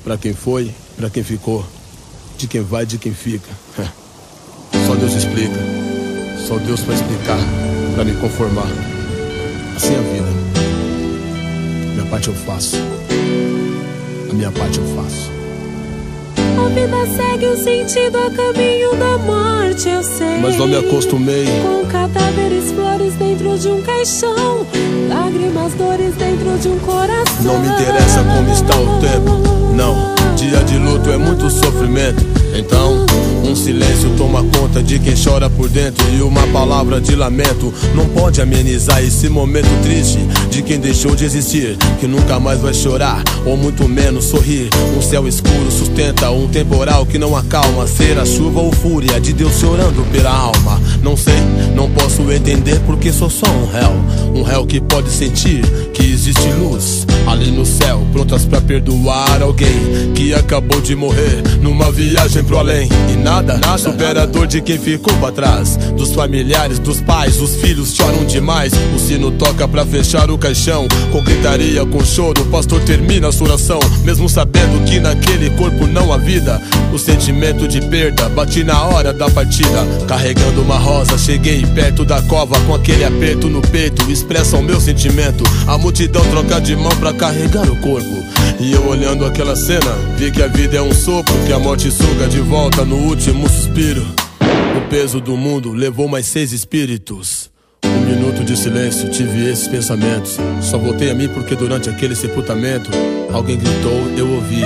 Pra quem foi, pra quem ficou, de quem vai, de quem fica. Só Deus explica, só Deus pra explicar, pra me conformar. Assim é a vida. Minha parte eu faço, a minha parte eu faço. A vida segue o sentido a caminho da morte, eu sei. Mas não me acostumei com cadáveres, flores dentro de um caixão, lágrimas, dores dentro de um coração. Não me interessa como está o tempo, não. Dia de luto é muito sofrimento. Então, um silêncio toma conta de quem chora por dentro, e uma palavra de lamento não pode amenizar esse momento triste de quem deixou de existir, que nunca mais vai chorar, ou muito menos sorrir. Um céu escuro sustenta um temporal que não acalma, ser a chuva ou fúria de Deus chorando pela alma. Não sei, não posso entender porque sou só um réu que pode sentir que existe luz ali no céu, prontas pra perdoar alguém que acabou de morrer numa viagem pro além. E nada supera a dor de quem ficou pra trás, dos familiares, dos pais, os filhos choram demais. O sino toca pra fechar o caixão, com gritaria, com choro, o pastor termina a sua oração, mesmo sabendo que naquele corpo não há vida. O sentimento de perda bate na hora da partida. Carregando uma rosa, cheguei perto da cova, com aquele aperto no peito, expressa o meu sentimento. A multidão troca de mão pra carregar o corpo, e eu olhando aquela cena, vi que a vida é um sopro, que a morte suga de volta no último suspiro. O peso do mundo levou mais 6 espíritos. Um minuto de silêncio, tive esses pensamentos. Só voltei a mim porque durante aquele sepultamento alguém gritou, eu ouvi: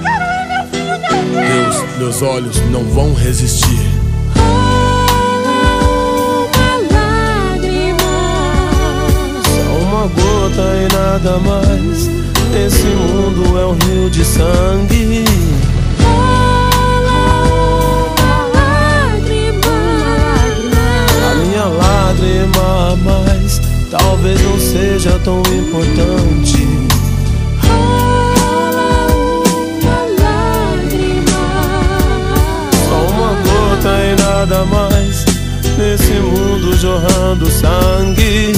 Deus, meus olhos não vão resistir. Só uma gota e nada mais. Esse mundo é um rio de sangue. A minha lágrima a mais talvez não seja tão importante. Só uma gota e nada mais nesse mundo jorrando sangue.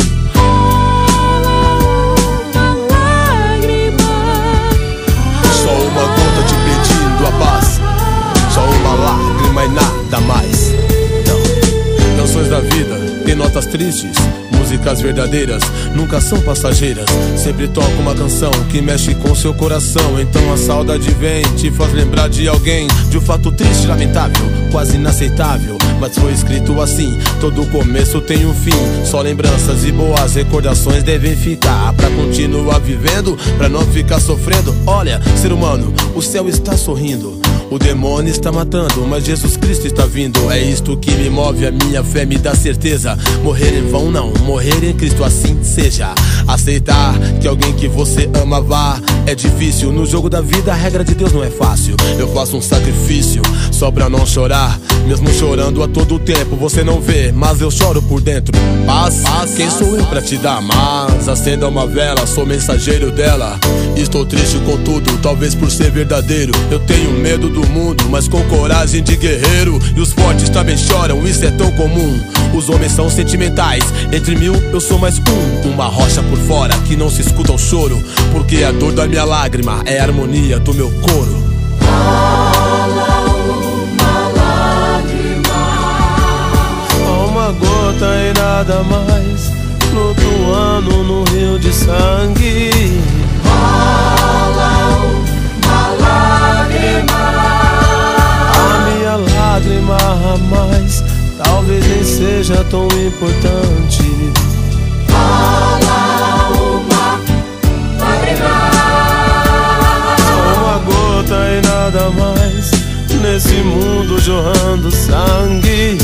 Só uma gota te pedindo a paz, só uma lágrima e nada mais. Não. Canções da vida tem notas tristes, músicas verdadeiras nunca são passageiras. Sempre toca uma canção que mexe com seu coração. Então a saudade vem, te faz lembrar de alguém, de um fato triste, lamentável, quase inaceitável. Mas foi escrito assim, todo começo tem um fim. Só lembranças e boas recordações devem ficar, pra continuar vivendo, pra não ficar sofrendo. Olha, ser humano, o céu está sorrindo, o demônio está matando, mas Jesus Cristo está vindo. É isto que me move, a minha fé me dá certeza. Morrer em vão não, morrer em Cristo, assim seja. Aceitar que alguém que você ama vá é difícil, no jogo da vida a regra de Deus não é fácil. Eu faço um sacrifício só pra não chorar, mesmo chorando a todo tempo. Você não vê, mas eu choro por dentro. Paz, quem sou eu pra te dar? Mas acenda uma vela, sou mensageiro dela. Estou triste com tudo, talvez por ser verdadeiro. Eu tenho medo do mundo, mas com coragem de guerreiro. E os fortes também choram, isso é tão comum. Os homens são sentimentais, entre 1000 eu sou mais um. Uma rocha por fora que não se escuta o choro, porque a dor da minha lágrima é a harmonia do meu coro. Uma gota e nada mais, flutuando no rio de sangue. Rola uma lágrima. A minha lágrima a mais talvez nem seja tão importante. Rola uma lágrima. Só uma gota e nada mais nesse mundo jorrando sangue.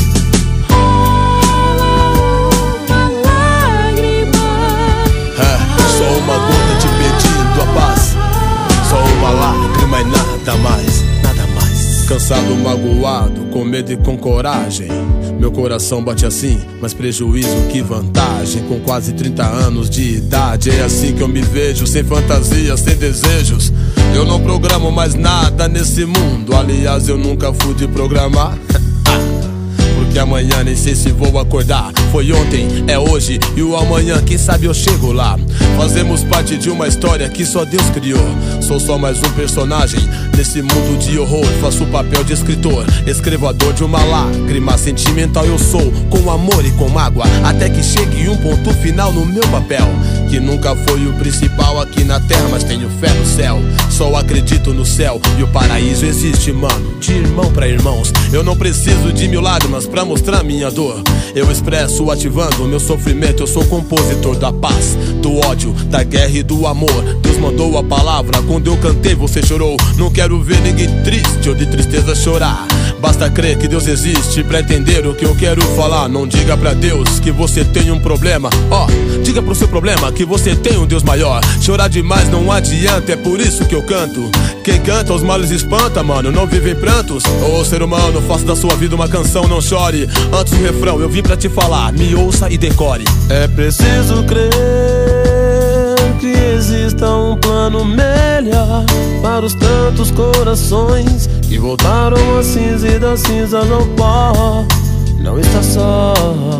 Só uma gota te pedindo a paz, só uma lágrima e nada mais, nada mais. Cansado, magoado, com medo e com coragem, meu coração bate assim, mas prejuízo que vantagem. Com quase 30 anos de idade, é assim que eu me vejo, sem fantasias, sem desejos. Eu não programo mais nada nesse mundo, aliás eu nunca fui de programar. que amanhã nem sei se vou acordar. Foi ontem, é hoje e o amanhã, quem sabe eu chego lá. Fazemos parte de uma história que só Deus criou. Sou só mais um personagem nesse mundo de horror. Faço o papel de escritor, escrevo a dor de uma lágrima. Sentimental eu sou, com amor e com mágoa, até que chegue um ponto final no meu papel, que nunca foi o principal aqui na terra, mas tenho fé no céu. Só acredito no céu e o paraíso existe, mano, de irmão pra irmãos. Eu não preciso de 1000 lágrimas pra mostrar minha dor. Eu expresso ativando meu sofrimento. Eu sou compositor da paz, do ódio, da guerra e do amor. Deus mandou a palavra, quando eu cantei você chorou. Não quero ver ninguém triste ou de tristeza chorar. Basta crer que Deus existe pra entender o que eu quero falar. Não diga pra Deus que você tem um problema, diga pro seu problema que você tem um Deus maior. Chorar demais não adianta, é por isso que eu canto. Quem canta os males espanta, mano, não vive em prantos. Ô ser humano, faça da sua vida uma canção, não chore. Antes do refrão eu vim pra te falar, me ouça e decore. É preciso crer que exista um plano melhor para os tantos corações que voltaram a cinza e das cinzas ao pó. Não está só,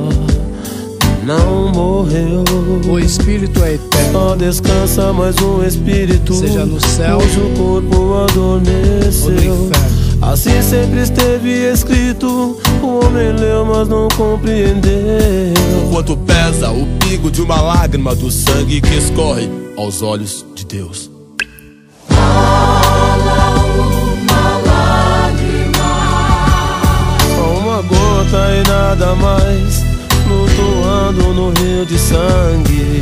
não morreu. O Espírito é eterno. Só descansa mais um espírito, seja no céu cujo corpo adormeceu. ou no inferno. Assim sempre esteve escrito. O homem leu, mas não compreendeu. O quanto pesa o pingo de uma lágrima do sangue que escorre aos olhos de Deus. Só uma gota e nada mais, flutuando no rio de sangue.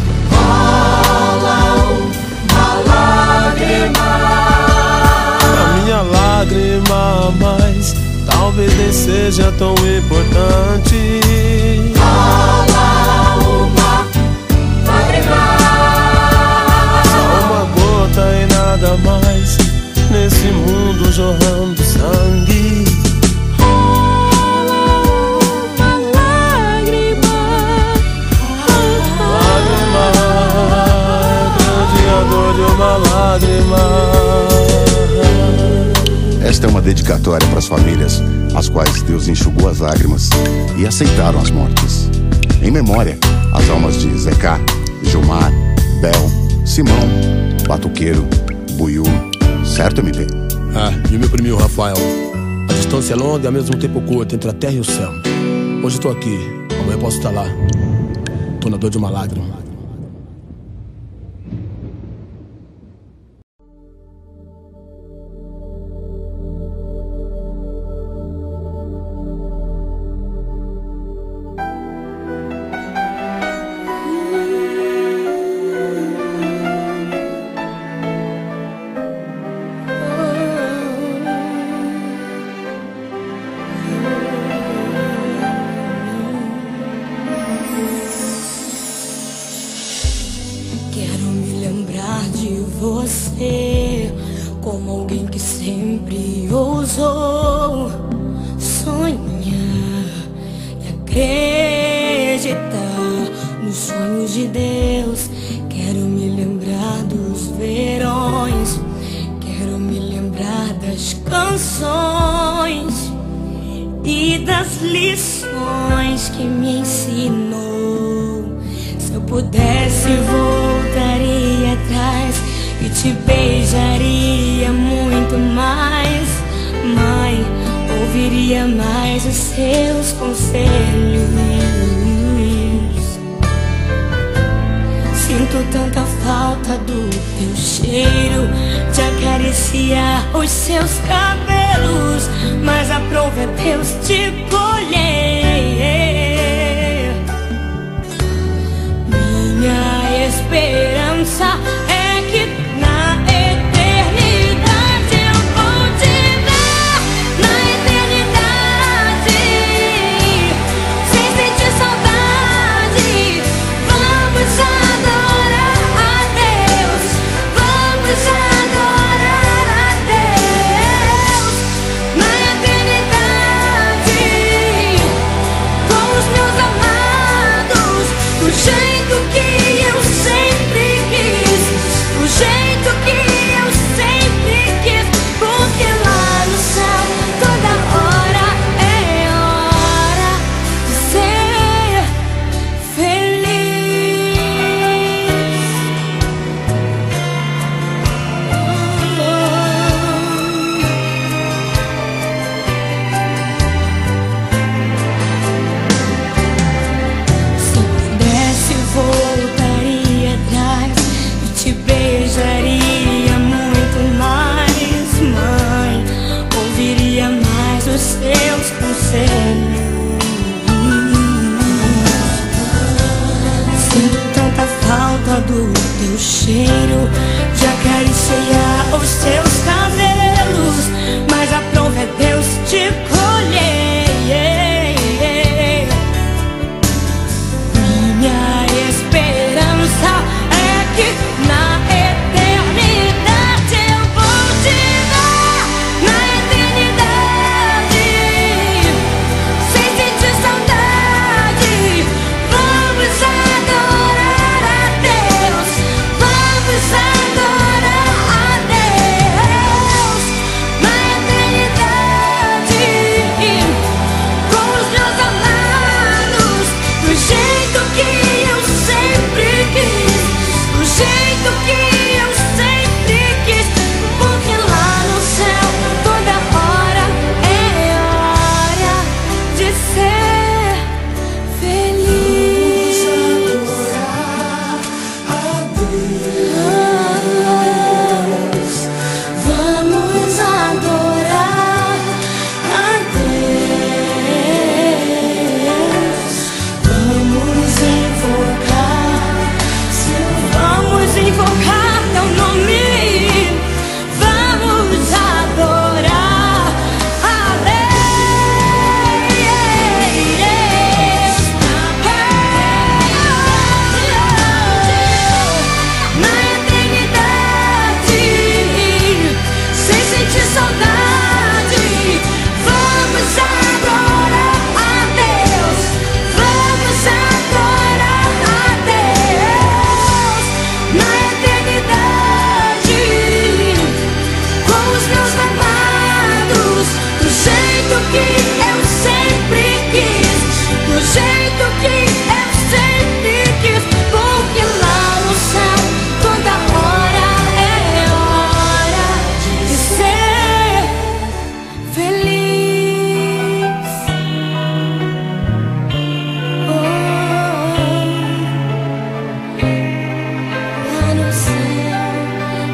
A minha lágrima a mais talvez nem seja tão importante. Só uma gota e nada mais, nesse mundo jorrando sangue. Esta é uma dedicatória para as famílias às quais Deus enxugou as lágrimas e aceitaram as mortes. Em memória às almas de Zeca, Gilmar, Bel, Simão, Batuqueiro, Buiú. Certo, MP? E o meu primo Rafael. A distância é longa e ao mesmo tempo curta entre a terra e o céu. Hoje estou aqui, amanhã posso estar lá. Tô na dor de uma lágrima. Você, como alguém que sempre ousou sonhar e acreditar nos sonhos de Deus. Quero me lembrar dos verões, quero me lembrar das canções e das lições que me ensinou. Se eu pudesse, voltaria atrás e te beijaria muito mais. Mãe, ouviria mais os seus conselhos. Sinto tanta falta do teu cheiro, de acariciar os seus cabelos, mas aprove a Deus te colher. Minha esperança é que na eternidade eu vou te ver. Na eternidade, sem sentir saudade, vamos adorar a Deus. Vamos adorar a Deus. Na eternidade, com os meus amados, do jeito que eu sempre quis.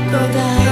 toda